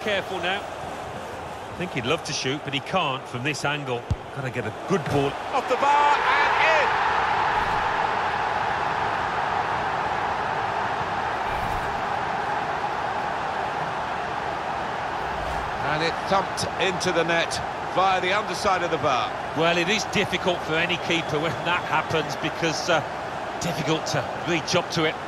careful now. I think he'd love to shoot, but he can't from this angle. Got to get a good ball. Off the bar and in! And it thumped into the net via the underside of the bar. Well, it is difficult for any keeper when that happens because difficult to reach up to it.